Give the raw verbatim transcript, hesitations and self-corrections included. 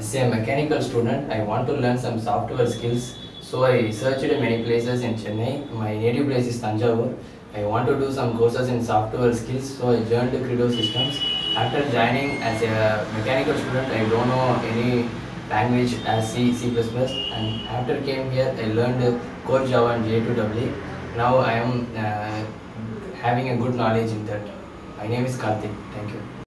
As a mechanical student, I want to learn some software skills. So I searched many places in Chennai. My native place is Tanjavur. I want to do some courses in software skills. So I joined CREDO Systems. After joining as a mechanical student, I don't know any language as C, C plus plus. And after came here, I learned core Java and J two E E. Now I am uh, having a good knowledge in that. My name is Karthick. Thank you.